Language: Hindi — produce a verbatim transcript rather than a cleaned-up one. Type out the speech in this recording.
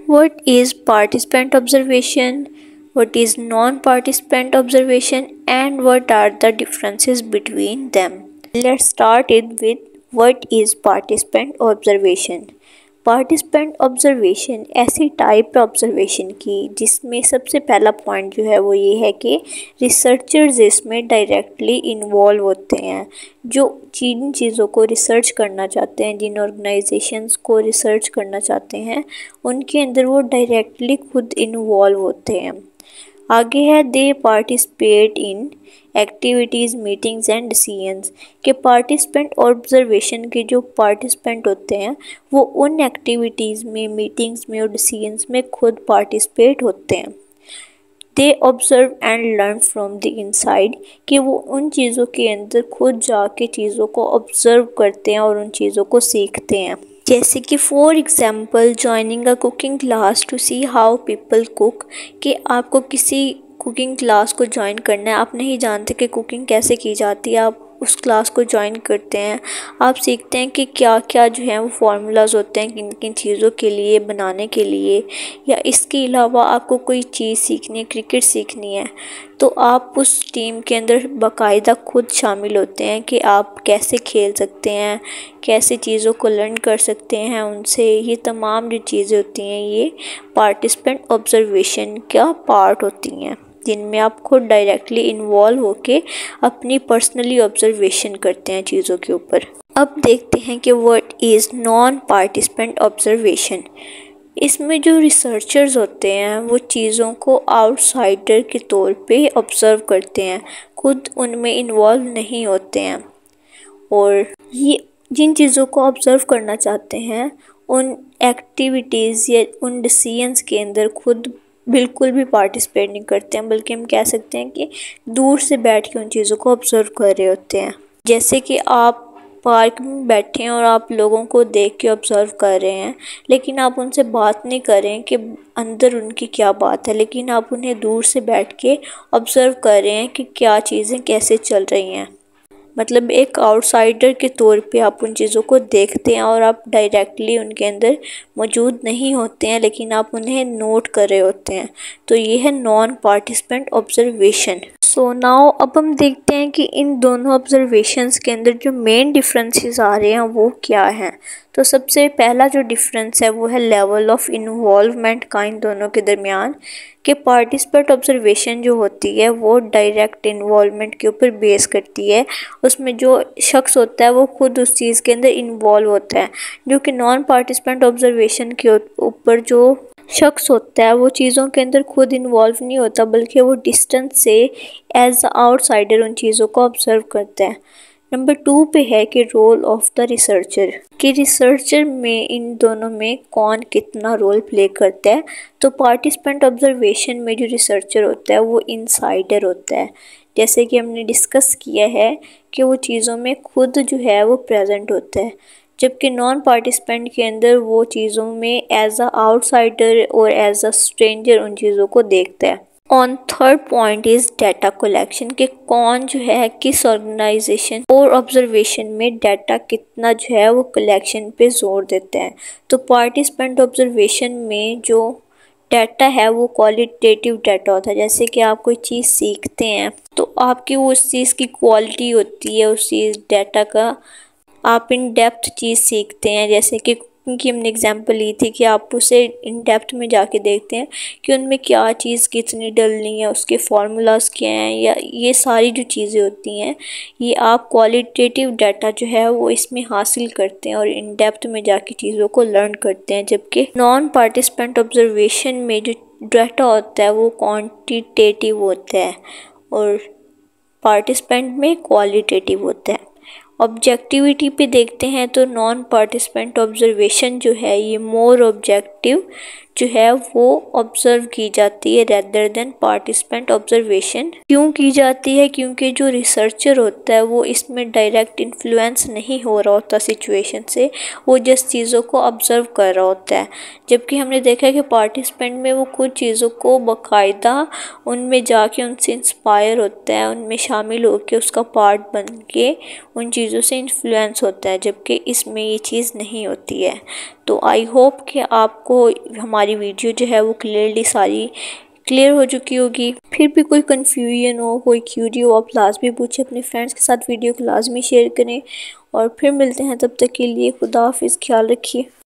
What is participant observation? What is non-participant observation? And what are the differences between them? Let's start it with what is participant observation. Participant observation ऐसी टाइप ऑब्जर्वेशन की जिसमें सबसे पहला पॉइंट जो है वो ये है कि रिसर्चर्स इसमें डायरेक्टली इन्वॉल्व होते हैं। जो जिन चीज़ों को रिसर्च करना चाहते हैं, जिन ऑर्गेनाइजेशंस को रिसर्च करना चाहते हैं, उनके अंदर वो डायरेक्टली खुद इन्वॉल्व होते हैं। आगे है they participate in activities, meetings and decisions के पार्टिसिपेंट ऑब्जर्वेशन के जो पार्टिसिपेंट होते हैं वो उन एक्टिविटीज़ में, मीटिंग्स में और डिसीजंस में खुद पार्टिसिपेट होते हैं। They observe and learn from the inside कि वो उन चीज़ों के अंदर खुद जाके चीज़ों को ऑब्जर्व करते हैं और उन चीज़ों को सीखते हैं। जैसे कि for example joining a cooking class to see how people cook कि आपको किसी कुकिंग क्लास को ज्वाइन करना है, आप नहीं जानते कि कुकिंग कैसे की जाती है, आप उस क्लास को ज्वाइन करते हैं, आप सीखते हैं कि क्या क्या जो है वो फार्मूलाज होते हैं किन किन चीज़ों के लिए बनाने के लिए, या इसके अलावा आपको कोई चीज़ सीखनी है, क्रिकेट सीखनी है, तो आप उस टीम के अंदर बाकायदा खुद शामिल होते हैं कि आप कैसे खेल सकते हैं, कैसे चीज़ों को लर्न कर सकते हैं उनसे। ये तमाम जो चीज़ें होती हैं ये पार्टिसिपेंट ऑब्जर्वेशन का पार्ट होती हैं, जिनमें आप खुद डायरेक्टली इन्वॉल्व होके अपनी पर्सनली ऑब्जर्वेशन करते हैं चीज़ों के ऊपर। अब देखते हैं कि what is non participant observation. इसमें जो रिसर्चर्स होते हैं वो चीज़ों को आउटसाइडर के तौर पे ऑब्ज़र्व करते हैं, खुद उनमें इन्वॉल्व नहीं होते हैं, और ये जिन चीज़ों को ऑब्ज़र्व करना चाहते हैं उन एक्टिविटीज़ या उन डिसीजंस के अंदर खुद बिल्कुल भी पार्टिसिपेट नहीं करते हैं, बल्कि हम कह सकते हैं कि दूर से बैठ के उन चीज़ों को ऑब्ज़र्व कर रहे होते हैं। जैसे कि आप पार्क में बैठे हैं और आप लोगों को देख के ऑब्ज़र्व कर रहे हैं, लेकिन आप उनसे बात नहीं कर रहे हैं कि अंदर उनकी क्या बात है, लेकिन आप उन्हें दूर से बैठ के ऑब्ज़र्व कर रहे हैं कि क्या चीज़ें कैसे चल रही हैं। मतलब एक आउटसाइडर के तौर पे आप उन चीज़ों को देखते हैं और आप डायरेक्टली उनके अंदर मौजूद नहीं होते हैं, लेकिन आप उन्हें नोट कर रहे होते हैं। तो ये है non participant observation. So now अब हम देखते हैं कि इन दोनों ऑब्जर्वेशंस के अंदर जो मेन डिफरेंसेस आ रहे हैं वो क्या हैं। तो सबसे पहला जो डिफरेंस है वो है लेवल ऑफ इन्वॉल्वमेंट का इन दोनों के दरमियान, कि पार्टिसिपेंट ऑब्जर्वेशन जो होती है वो डायरेक्ट इन्वॉल्वमेंट के ऊपर बेस करती है। उसमें जो शख्स होता है वो खुद उस चीज़ के अंदर इन्वॉल्व होता है, जो कि नॉन पार्टिसिपेंट ऑब्जर्वेशन के ऊपर जो शख्स होता है वो चीज़ों के अंदर खुद इन्वॉल्व नहीं होता, बल्कि वो डिस्टेंस से एज आउटसाइडर उन चीज़ों को ऑब्जर्व करता है। नंबर टू पे है कि रोल ऑफ द रिसर्चर, कि रिसर्चर में इन दोनों में कौन कितना रोल प्ले करता है। तो पार्टिसिपेंट ऑब्जर्वेशन में जो रिसर्चर होता है वो इनसाइडर होता है, जैसे कि हमने डिस्कस किया है कि वो चीज़ों में खुद जो है वो प्रेजेंट होता है, जबकि नॉन पार्टिसिपेंट के अंदर वो चीज़ों में एज अ आउटसाइडर और एज अ स्ट्रेंजर उन चीज़ों को देखता है। On third point is data collection, के कौन जो है किस ऑर्गेनाइजेशन और ऑब्जर्वेशन में डाटा कितना जो है वो कलेक्शन पे जोर देते हैं। तो पार्टिसिपेंट ऑब्जर्वेशन में जो डाटा है वो क्वालिटेटिव डाटा होता है, जैसे कि आप कोई चीज़ सीखते हैं तो आपकी वो उस चीज़ की क्वालिटी होती है, उस चीज़ डाटा का आप इन डेप्थ चीज़ सीखते हैं। जैसे कि क्योंकि हमने एग्जांपल ली थी कि आप उसे इन डेप्थ में जाके देखते हैं कि उनमें क्या चीज़ कितनी डलनी है, उसके फार्मूलाज क्या हैं, या ये सारी जो चीज़ें होती हैं ये आप क्वालिटेटिव डाटा जो है वो इसमें हासिल करते हैं और इन डेप्थ में जाके चीज़ों को लर्न करते हैं। जबकि नॉन पार्टिसिपेंट ऑब्जर्वेशन में जो डाटा होता है वो क्वांटिटेटिव होता है और पार्टिसिपेंट में क्वालिटेटिव होता है। ऑब्जेक्टिविटी पे देखते हैं तो नॉन पार्टिसिपेंट ऑब्जर्वेशन जो है ये मोर ऑब्जेक्टिव जो है वो ऑब्जर्व की जाती है रेदर देन पार्टिसिपेंट ऑब्जर्वेशन। क्यों की जाती है? क्योंकि जो रिसर्चर होता है वो इसमें डायरेक्ट इन्फ्लुएंस नहीं हो रहा होता सिचुएशन से, वो जिस चीज़ों को ऑब्जर्व कर रहा होता है। जबकि हमने देखा है कि पार्टिसिपेंट में वो कुछ चीज़ों को बाकायदा उनमें जाके उनसे इंस्पायर होता है, उनमें शामिल होकर उसका पार्ट बन के उन चीज़ों से इन्फ्लुएंस होता है, जबकि इसमें ये चीज़ नहीं होती है। तो आई होप कि आपको हमारी हमारी वीडियो जो है वो क्लियरली सारी क्लियर हो चुकी होगी। फिर भी कोई कन्फ्यूजन हो, कोई क्यूरी हो, आप लाजमी पूछे, अपने फ्रेंड्स के साथ वीडियो को लाजमी शेयर करें। और फिर मिलते हैं, तब तक के लिए खुदा हाफिज़, ख्याल रखिए।